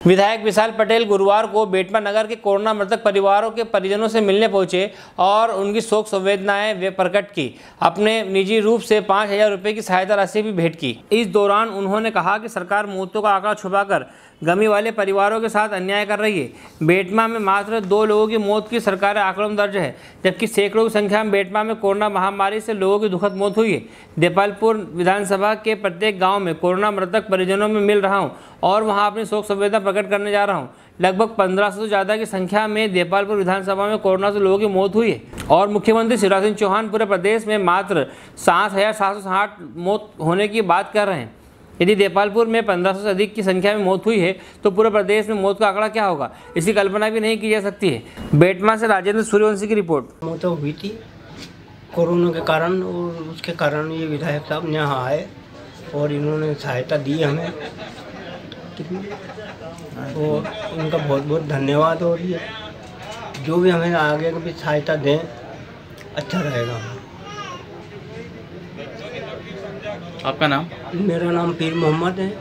विधायक विशाल पटेल गुरुवार को बेटमा नगर के कोरोना मृतक परिवारों के परिजनों से मिलने पहुंचे और उनकी शोक संवेदनाएं वे प्रकट की। अपने निजी रूप से 5,000 रुपये की सहायता राशि भी भेंट की। इस दौरान उन्होंने कहा कि सरकार मौतों का आंकड़ा छुपाकर गमी वाले परिवारों के साथ अन्याय कर रही है। बेटमा में मात्र 2 लोगों की मौत की सरकारी आंकड़ों में दर्ज है, जबकि सैकड़ों की संख्या में बेटमा में कोरोना महामारी से लोगों की दुखद मौत हुई है। देपालपुर विधानसभा के प्रत्येक गांव में कोरोना मृतक परिजनों में मिल रहा हूं और वहां अपनी शोक संवेदना प्रकट करने जा रहा हूं। लगभग 1500 से ज़्यादा की संख्या में देपालपुर विधानसभा में कोरोना से लोगों की मौत हुई है और मुख्यमंत्री शिवराज सिंह चौहान पूरे प्रदेश में मात्र 7,760 मौत होने की बात कर रहे हैं। यदि देपालपुर में 1500 से अधिक की संख्या में मौत हुई है तो पूरे प्रदेश में मौत का आंकड़ा क्या होगा, इसकी कल्पना भी नहीं की जा सकती है। बेटमा से राजेंद्र सूर्यवंशी की रिपोर्ट। मौत हुई थी कोरोना के कारण और उसके कारण ये विधायक साहब यहाँ आए और इन्होंने सहायता दी हमें और उनका बहुत बहुत धन्यवाद। और ये जो भी हमें आगे भी सहायता दें अच्छा रहेगा। आपका नाम? मेरा नाम पीर मोहम्मद है।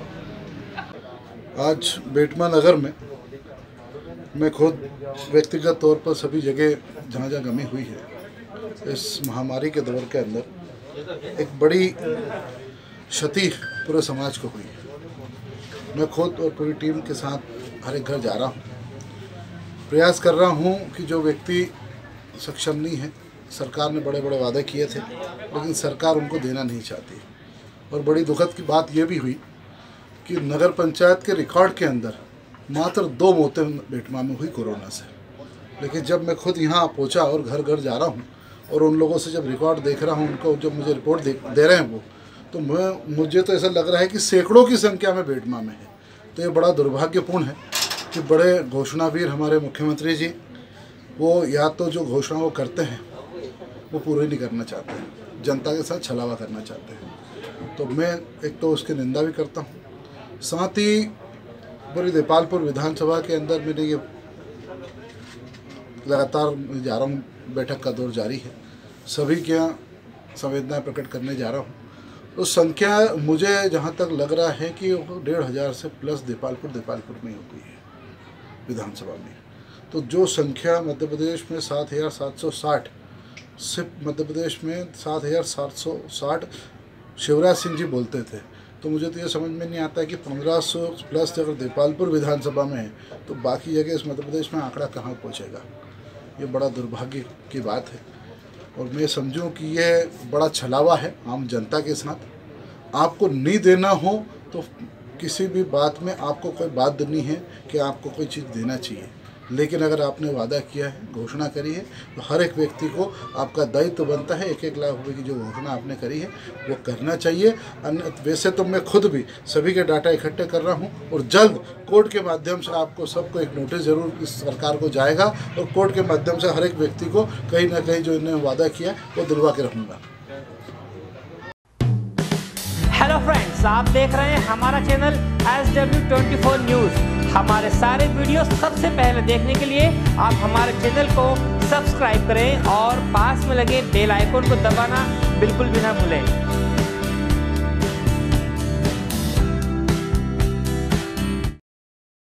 आज बेटमा नगर में मैं खुद व्यक्तिगत तौर पर सभी जगह जहाँ जहाँ गमी हुई है, इस महामारी के दौर के अंदर एक बड़ी क्षति पूरे समाज को हुई है। मैं खुद और पूरी टीम के साथ हर एक घर जा रहा हूँ, प्रयास कर रहा हूँ कि जो व्यक्ति सक्षम नहीं है, सरकार ने बड़े बड़े वादे किए थे लेकिन सरकार उनको देना नहीं चाहती। और बड़ी दुखद की बात यह भी हुई कि नगर पंचायत के रिकॉर्ड के अंदर मात्र 2 मौतें बेटमा में हुई कोरोना से। लेकिन जब मैं खुद यहाँ पहुँचा और घर घर जा रहा हूँ और उन लोगों से जब रिकॉर्ड देख रहा हूँ, उनको जब मुझे रिपोर्ट दे रहे हैं वो, तो मुझे तो ऐसा लग रहा है कि सैकड़ों की संख्या में बेटमा में है। तो ये बड़ा दुर्भाग्यपूर्ण है कि बड़े घोषणावीर हमारे मुख्यमंत्री जी वो या तो जो घोषणा वो करते हैं वो पूरी नहीं करना चाहते हैं, जनता के साथ छलावा करना चाहते हैं। तो मैं एक तो उसकी निंदा भी करता हूँ, साथ ही पूरी देपालपुर विधानसभा के अंदर मेरे ये लगातार जा रहा हूँ, बैठक का दौर जारी है, सभी के यहाँ संवेदनाएं प्रकट करने जा रहा हूँ। तो संख्या मुझे जहाँ तक लग रहा है कि 1,500 से प्लस देपालपुर में हो गई है विधानसभा में। तो जो संख्या मध्य प्रदेश में 7,760, सिर्फ मध्य प्रदेश में 7,760 शिवराज सिंह जी बोलते थे, तो मुझे तो ये समझ में नहीं आता है कि 1500 प्लस अगर देपालपुर विधानसभा में है तो बाकी जगह इस मध्य प्रदेश में आंकड़ा कहाँ पहुँचेगा। ये बड़ा दुर्भाग्य की बात है और मैं समझूं कि यह बड़ा छलावा है आम जनता के साथ। आपको नहीं देना हो तो किसी भी बात में आपको कोई बात देनी है कि आपको कोई चीज़ देना चाहिए, लेकिन अगर आपने वादा किया है, घोषणा करी है, तो हर एक व्यक्ति को आपका दायित्व बनता है 1-1 लाख रुपए की जो घोषणा आपने करी है वो करना चाहिए। वैसे तो मैं खुद भी सभी के डाटा इकट्ठे कर रहा हूं और जल्द कोर्ट के माध्यम से आपको सबको एक नोटिस जरूर इस सरकार को जाएगा और कोर्ट के माध्यम से हर एक व्यक्ति को कहीं ना कहीं जो इन्होंने वादा किया वो दिलवा के रखूँगा। हेलो फ्रेंड्स, आप देख रहे हैं हमारा चैनल SW24 न्यूज़। हमारे सारे वीडियो सबसे पहले देखने के लिए आप हमारे चैनल को सब्सक्राइब करें और पास में लगे बेल आइकन को दबाना बिल्कुल भी ना भूलें।